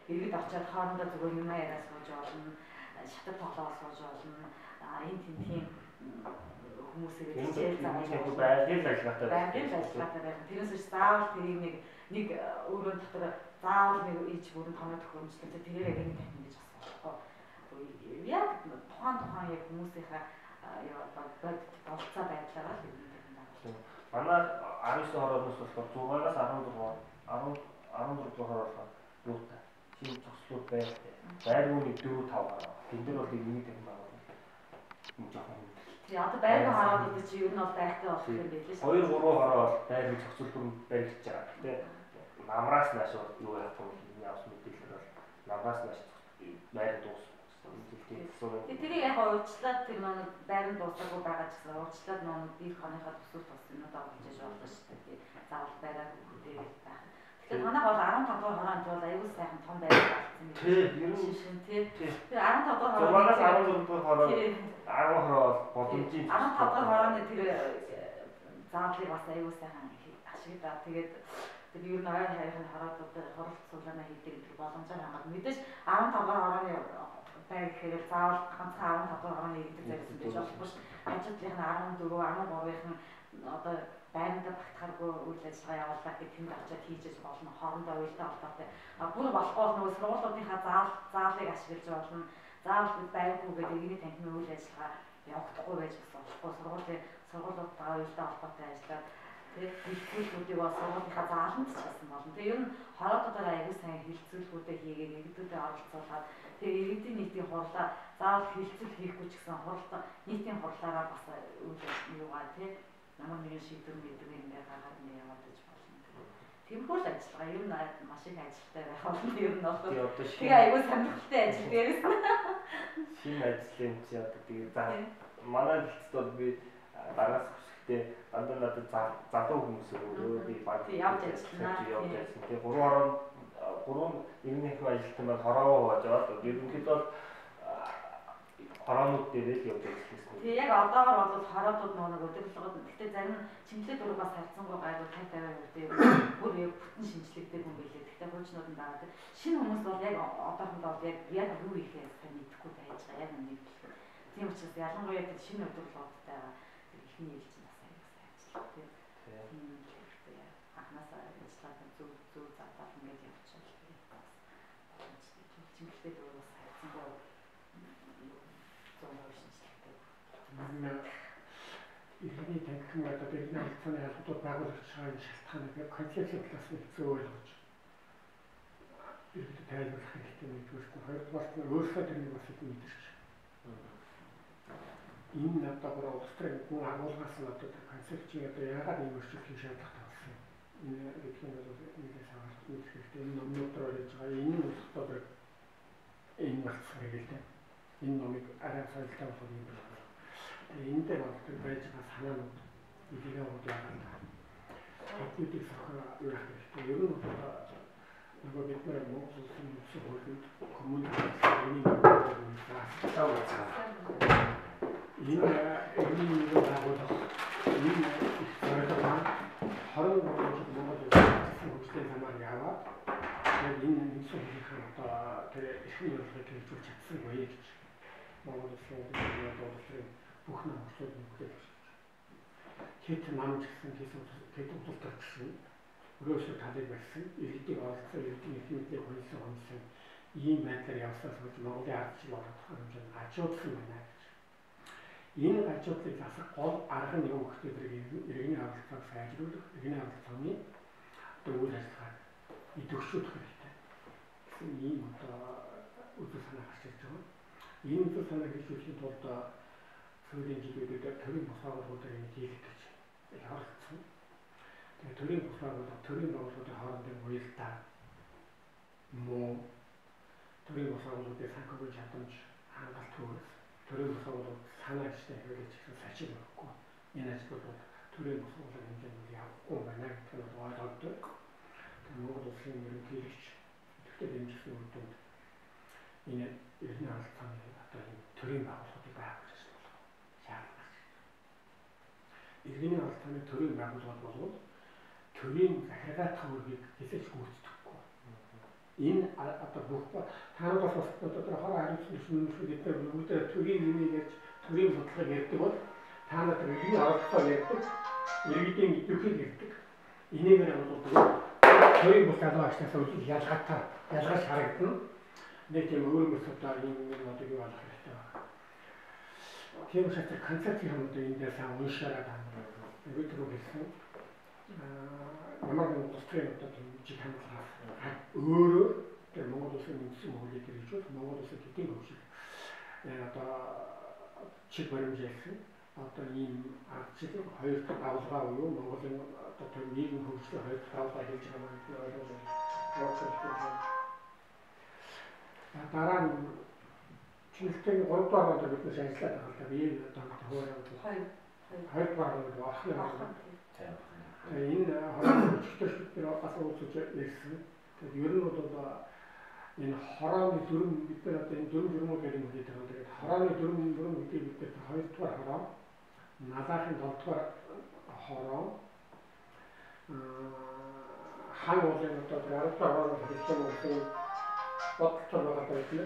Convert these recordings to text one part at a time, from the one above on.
иргэд очиод хоорондоо зүгээр юм яриа сууж болно, шатар тоглоом сууж болно, энэ тентхийн хүмүүсээр хичээл зааж байгалийн ажиллагаатай байна. Тэрээс ч заавал тэрийг нэг өөрөө дотор заавал нэг иж бүрэн тоног төхөөрөмжлөлтэй тэрээр яг нэг тань гэж асуухгүй. Яг тухайн яг хүмүүсийнхаа болцоо байдлаараа л юм байна. Манай 19 хорооноос болохоор 6-аас 14 хороо юутай шинэ зогслууд байдаг. Байрны 4-5 хороо. Энд дэр бол нэг юм байна. Энэ жоохон тий одоо байрны хороодууд чи ер нь бол байртай болох юм байлээ шүү. 2-3 хороо бол байрны зохицол дүн баригдаж байгаа. Гэтэ намраас нааш юу яах вэ? Энэ авс мэдээлэл бол намраас нааш байр дуус. Тэрийг яг уучлаад тэр нэг байрны дуусаагүй байгаа ч гэсэн уучлаад нэг их ханыхаа төсөв туснууд авчиж болно шүү дээ. Заавал байраа хөдөөж байх. Тэгэхээр манайх бол 15 дугаар хороонд бол аюул сайхан том байр болсон юм. Тий, ер нь шин тий. Тэр 15 дугаар хороо 14 дугаар хороо 10 хороо боломжийн 15 дугаар хорооны тэр заавлыг бас аюул сайхан ашиглаад тэгээд тэр ер нь ойр хайрын хороодууд хуралт суулгаана хийдэг гэдэг боломжоор хангаад мэдээж 15 дугаар хорооны байр гэхээр заавал ганцхан 15 дугаар хорооны иргэдэг зарсан гэж болохгүй ш. Ажилтны 14, 13-ийн одоо байранда багтахааргүй үйл ажиллагаа явуулах гэх тэнд очиад хийж болно. Хоорондоо уялдаа холбоотой. Бүр болохгүй бол нөгөө сургуулиудынхаа заавлыг ашиглаж болно. Заавал байгүйгээд иргэний танхимын үйл ажиллагаа явагдахгүй байж болохгүй. Сургуулиудаа уялдаа холбоотой ажиллаад хэлцүүлгүүдийг бол сургуулийнхаа зааланд ч гэсэн болно. Тэгээ ер нь хороодуудаараа аягүй сайн хэлцүүлгүүдээ хийгээд иргэдүүдэд оролцуулаад тэгээ иргэдийн нийтийн хурлаа заавал хэлцүүл хийхгүй ч гэсэн хурлаа нийтийн хурлаараа бас юугаа тий ямар нэгэн шийдвэр ингээ гаргаад нэг яваад гэж болно. Тиймэрхүү л ажиллагаа ер нь маш их ажилтай байх болно. Ер нь бол тэгээ аягүй сонирхолтой ажил дээрээс шинэ ажлын чи одоо тэгээ за манай хэлцэд бол би дараас хүсэхдээ дандаа надад залуу хүмүүс өөрөө би баг явж ажиллана. Тэгээ 3 иргэнийхээ ажилтан бол хороо хувааж аваад ерөнхийдөө бол хороонууд дээр л явж ажилласан. Тэгээ яг одоогор бол хороодууд нэг өдөрлөгөд гэхдээ зарим Чингэлтэй дүүрэг бас харьцангуй гайгүй 50-50 үедээ бүр бүтэн шинжлэгдэх юм билээ. Гэхдээ хуучнууд нь байгаа. Шинэ хүмүүс бол яг одоохондоо яг юу ихээ мэдэхгүй байж байгаа. Яг нэг хэлэх. Тийм учраас ялангуяа тэр шинэ өдөрлөгөдтэй ихний ээлжин бас аяг сайн ажиллах. Тийм. Анханасаа ажиллаад зөв задлал ингэж явчихвал Чингэлтэй дүүрэг бас харьцангуй Иргэний танхим одоо иргэний оролцооны албадууд байгуулагч байгаа шалтгааныг концепцийн талаас нь зөв ойлгож иргэдэд тайлбарлах хэрэгтэй нэгдүгээрт нь хоёрдугаарт нь өөрсдөө тэрнийг бас их мэдэрч. Энэ одоо улс төрийн хүн агуулгаас нь одоо концепцийн одоо яагаад ийм өөрчлөлт хийх шаардлагатай болсон юм. Энэ гэдгийг бол нэгээс аваад мэдэх хэрэгтэй. Энэ номнуудаар ярьж байгаа энэ нь одоо энэ болцсон юм л дээ. Энэ номыг арай соёлтой болгох юм байна. Энэ дээр бол байж байгаа санаанууд эдгээр бодлоо. Тэднийг сохоо яах вэ? Ер нь нөгөө бид нар Монгол улсын нөхцөл хөлөнд коммуникацийн энэ байгууллага энэ их зорилгоо 23 жил Монгол улсын хөгжлийн замаар яваад яг энэ нөхцөл хөлийн одоо тэр эрхний урлагийг хэрэгжүүлж чадсан гоё гэж Монгол улсын хөгжлийн бүх нөхцөлд нөхөж хэд намж гэсэн хэд удалтай гэсэн өрөөсөө талыг барьсан иргэдийн оролцоо иргэдийн хэмжээний хөндлөн ийм байдлаар явсаас болж Монголын ардчил болох хэмжээнд гажуудсан байна гэж. Энэ гажуудлыг засах гол арга нь юу гэхээр иргэний оролцоог сайжруулах, иргэний оролцооны одоо үйл ажиллагааг идэвхжүүлэх хэрэгтэй. Ийм одоо үзэл санаа гарч ирж байгаа. Энэ үзэл санааг хэрэгжүүлэхийн тулд төрийн жилүүдэд төрийн босгоолуудыг хийх гэж оролцсон. Тэгээ төрийн байгууллагуудын хоорондын уялдаа муу төрийн босгоолуудын санхүүгийн чадамж хангалт хөрс төрийн босгоолууд санаа гэжтэй хэрэглэж ирсэн сачиг өгөхгүй. Энэ ажил бол төрийн босгоолын хэмжээнд явахгүй байна гэдэг нь ойлгогддог. Тэгээ Монгол улсын ерөнхийлөгч идэвхтэй дэмжсэн үр дүнд энэ иргэний оролцооны одоо энэ төрийн байгууллагуудыг байгуулж иргэний оролцооны төрийн байгууллагууд бол төрийн захиргаат хөргийг хэсэж гүйцэтгэхгүй. Энэ одоо бүх таанаас бас одоо хороо хариуцсан шинжилгээ дээр бүгдээ төрийн нэмийг ярьж төрийн бодлогыг ярьдаг бол таанаас иргэний оролцоо ярьдаг, иргэдийн идэвхийг ярьдаг. Энийгээр боддог. Төрийн бус залуу ажлаас үл ялгаж харагдана. Нэг тийм өөр мэс одоо энэ одоо юу болох хэрэгтэй байна. Тийм учраас концепт юм одоо энэ дээр сайн уншаарай таамаг. Ингээд рүү хэлсэн. Ямар нэгэн тусгай одоо тийм жиг хандлага өөрөө тэр Монгол улсын нэгдсэн хуулийг хэрэгжүүлж Монгол улсын хэдийн хөвшил одоо чиг баримжаасан одоо ийм арчил хоёр дахь давлгаа буюу Монголын одоо тэр нийгэм хөгжлийн хоёр дахь давлгаа хийж байгаа маань ойлгож дараа нь Чингэлтэй 3 дугаар одоо биднээс ажиллаад байгаа л да. Би одоо хоёр дугаар одоо орхны энэ хорооны чөлөөт дээр бас уулзаж ярьсан. Тэгээд ер нь бол энэ хорооны дүрм бид нар одоо энэ дүрм журмууд гэдэг юм хэлээд байгаа. Тэгээд хорооны дүрм гэдэг бид нар 2 дугаар хороо, налаахын 7 дугаар хороо, хан уулын одоо 10 дугаар хороо хэлсэн үгүй бодлоо байгаа гэдэг.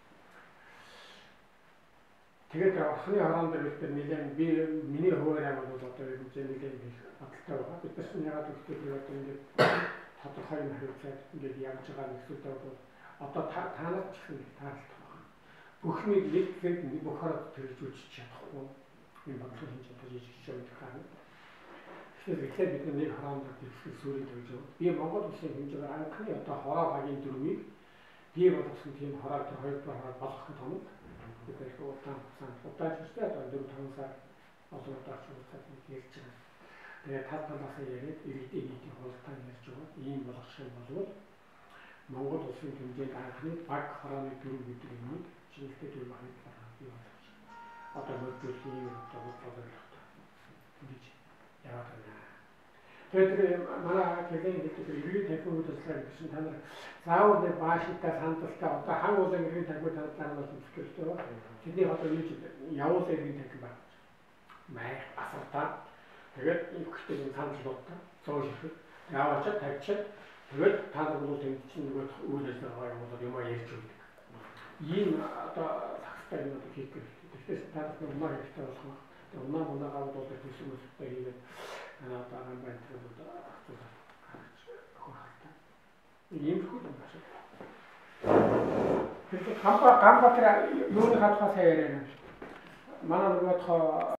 Тэгээд орхны хороон дээр бид нэлээд би миний хуваараа бол одоо энэ нэлээд их баталтай байгаа. Бид нар чинь ягаад гэвэл одоо ингээд тодорхой юм хариуцаад ингээд явж байгаа нэгсүүдээ бол одоо таанаас ч их таарлах байна. Бүхнийг нэг бүх хороод хэрэгжүүлж чадахгүй энэ бодлого хийж чадаж хийж байгаа. Тэгэхээр бид нэг хороонд дэлгэсэн сүрийг тавьж байгаа. Би Монгол улсын хэмжээгээр анхны одоо хороо багийн дүрмийг бий болгосон тийм хороо тэр 2 дугаар болгох юм. Тэгээд удаан хүчтэй одоо 4-5 сар олон удаач уулзаад ярьж байгаа. Тэгээд тал талаас нь яриад иргэдийн нийтийн хуралдаан ярьж байгаа. Ийм болгох юм бол Монгол улсын хэмжээнд анхны баг хорооны дүрм гэдэг юм Чингэлтэй дүрм хайлтаар бий болгож байна. Одоо мөрдөл ийм одоо бодлоготой ингэж яваад байна. Тэгээд манай хэлний хэлдэг иргэний танхимууд ажиллагаа гэсэн та нар заавал нэг бааштай сандалтай одоо хан уулын иргэний танхимууд хандлага бол үзэх хэрэгтэй байна. Тэдний одоо юу ч явуул иргэний танхим байна. Майх асуултаа тэгээд энэ хөтөлбөрийн сандлуудаа зоож ирэхэд яваач тавьчихад тэгээд та нар бол тэнд чинь нөгөө үйл ажиллагаа явуулаад юм ярьж өгдөг. Ийм одоо сахалтай юм одоо хийх хэрэгтэй. Тэгэхээр та нар унаа хэрэгтэй болох нь. Тэгээд унаагаа бол төсөв өсөлтөө хийгээд одоо ган байна гэдэг асуулт гаргаж ийм хөл юм байна. Тэгэхээр гамбатра юуны хатгаас яриа. Манай нөгөөдхөө